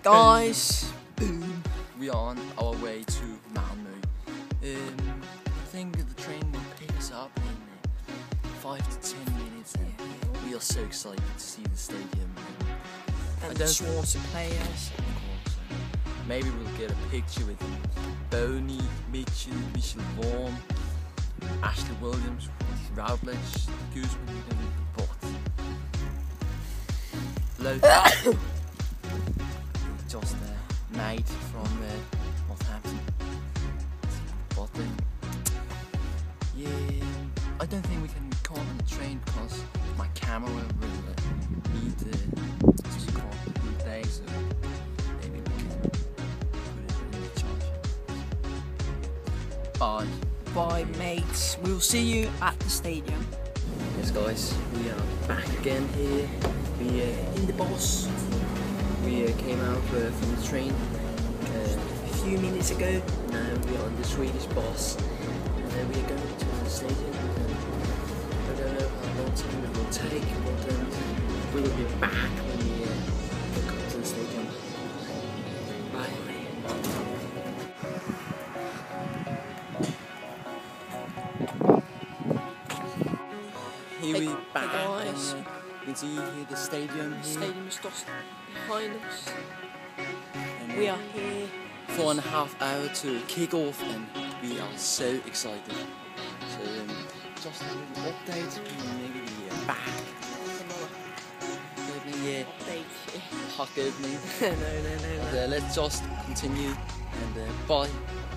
Guys, we are on our way to Malmö. I think the train will pick us up in 5 to 10 minutes, and we are so excited to see the stadium. and the Swansea players. Of course. Maybe we'll get a picture with Boney, Mitchell, Worm, Ashley Williams, Routledge, Guzman, and Bott. Local. Just a mate from Northampton. But yeah, I don't think we can record on the train because my camera will need to record the whole day, so maybe we can put it in the charger. Bye. Bye, mates. We'll see you at the stadium. Yes, guys, we are back again here. We in the bus. We came out from the train A few minutes ago. now we are on the Swedish bus. We are going to the stadium. I don't know how long time it will take, but we will be back when we come to the stadium. Bye. Here we back. guys. You can see here the stadium. The stadium is just behind us. And We are here. 4.5 hours to kick off, and we are so excited. So just a little update, maybe we are back. Yeah, hot opening. no. But, let's just continue, and bye.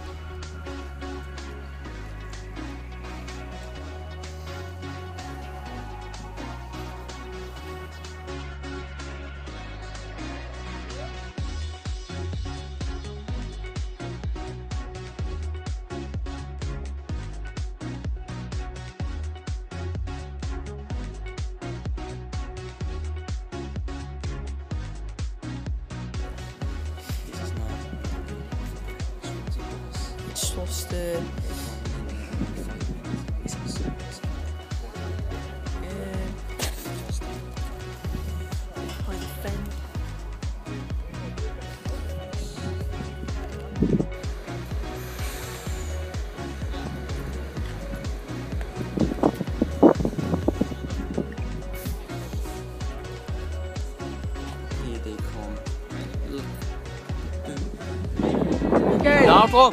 It's just behind the fence. Here they come. Look. Okay. Bravo!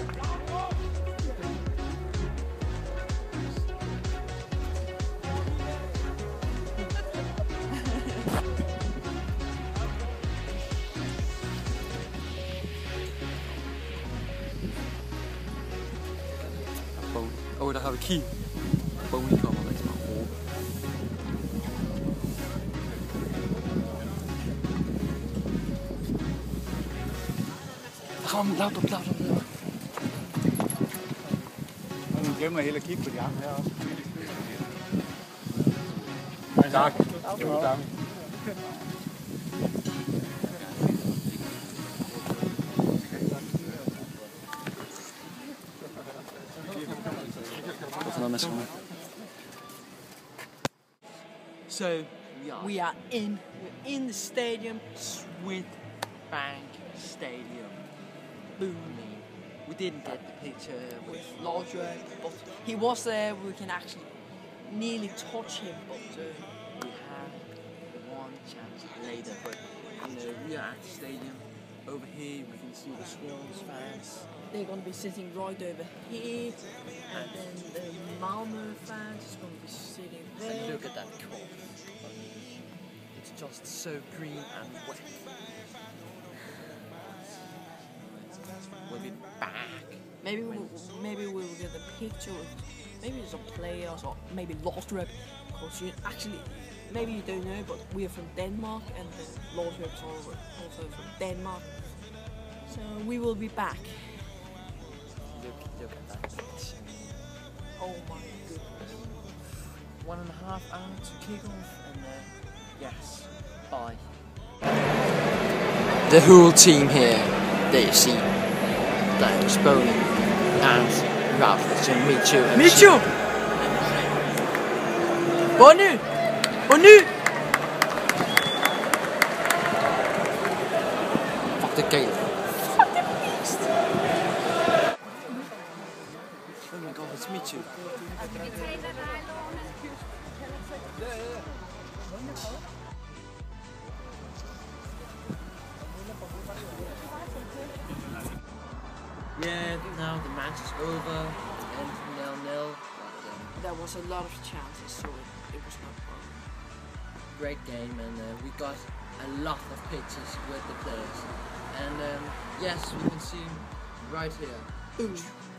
Oh, der har vi key. Boney kommer rigtig meget råbe. Kom, lav dig. Nu glemmer jeg helt at kigge på de andre her også. Tak. Jo, tak. So We're in the stadium. Swith Bank Stadium. Boom. We didn't get the picture with Laudrup, but he was there. We can actually nearly touch him, but we had one chance later, but we are at the stadium. Over here we can see the Swans fans. they're going to be sitting right over here, and then the Malmö fans is going to be sitting And there. look at that crop. It's just so green and wet. We'll be back. Maybe we'll get a picture with maybe some players or maybe Laudrup, because you actually maybe you don't know, but we are from Denmark and Laudrup's also from Denmark. So we will be back. Look at that picture. Oh my goodness. 1.5 hours to kick off, and yes, bye. The whole team here, there you see, there's Boney and Routledge and Mitchell. Mitchell! Bonny! the Gale. Oh my god, it's me too. Yeah, now the match is over and 0-0. There was a lot of chances, so it was not fun. Great game, and we got a lot of pictures with the players. And yes, we can see right here.